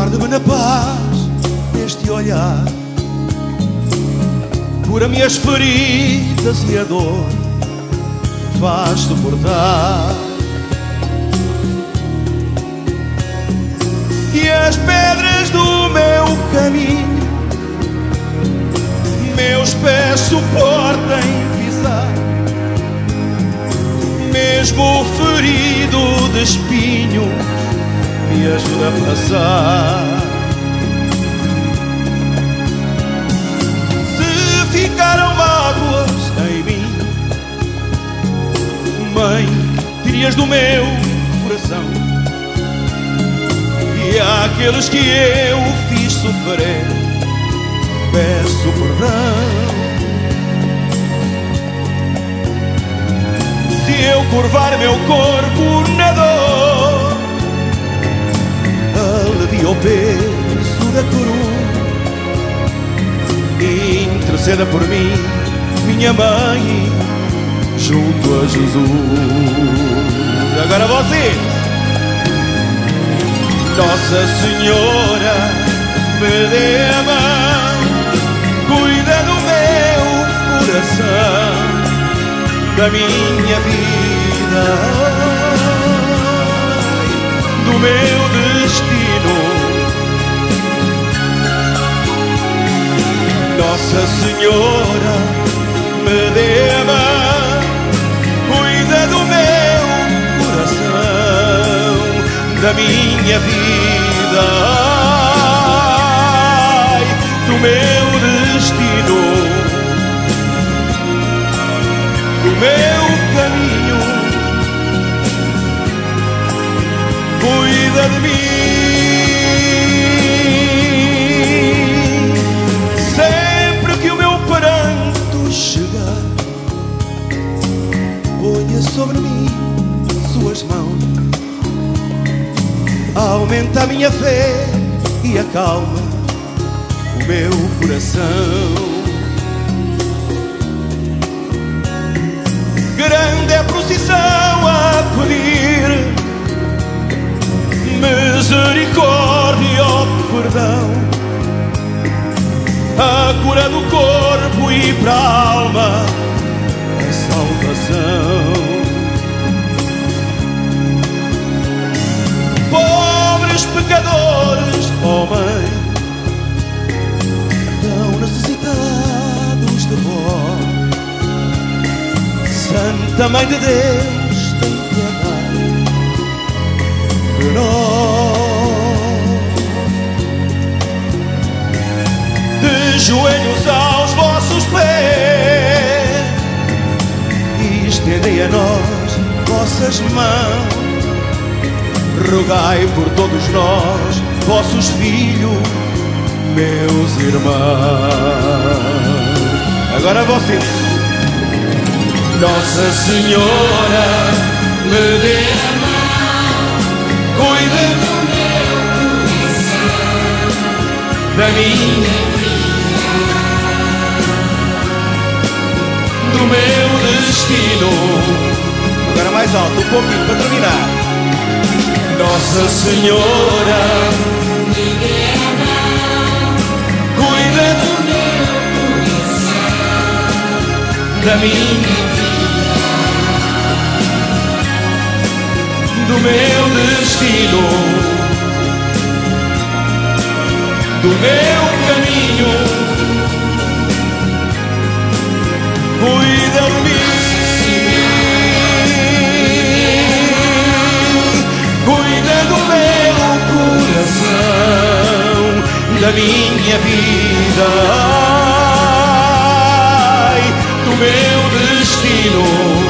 guarda-me na paz deste olhar, cura minhas feridas e a dor faz suportar. E as pedras do meu caminho meus pés suportem pisar, mesmo ferido de espinhos me ajuda a passar. Se ficaram mágoas em mim, Mãe, tirias do meu coração, e àqueles que eu fiz sofrer peço perdão. Se eu curvar meu corpo na dor, alivia o peso da cruz, interceda por mim, minha mãe, junto a Jesus. Agora você, Nossa Senhora, me dê a mão, cuida do meu coração, da minha vida, do meu destino. Nossa Senhora, me dê a mão, cuida do meu coração, da minha vida, do meu destino, do meu caminho, cuida de mim. Sempre que o meu pranto chegar, ponha sobre mim suas mãos, aumenta a minha fé e acalma o meu coração. Grande é a procissão a pedir misericórdia, ó perdão, a cura do corpo e para a alma a salvação. Pobres pecadores, ó Mãe, tão necessitados de vós, Santa Mãe de Deus, tem piedade de nós. De joelhos aos vossos pés, e estendei a nós vossas mãos, rogai por todos nós, vossos filhos, meus irmãos. Agora você, Nossa Senhora, me dê a mão, cuide do meu coração, da minha vida, do meu destino. Agora mais alto, um pouquinho para terminar. Nossa Senhora, me dê a mão, cuide do meu coração, da minha vida, do meu destino, do meu caminho, cuida de mim, cuida do meu coração, da minha vida, do meu destino.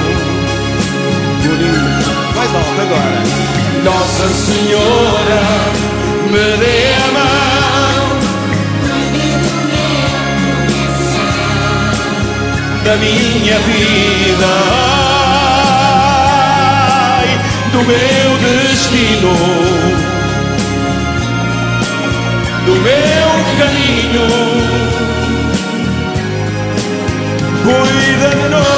Mais alto agora. Nossa Senhora, me dê a mão, da minha vida, do meu destino, do meu caminho, cuida de nós.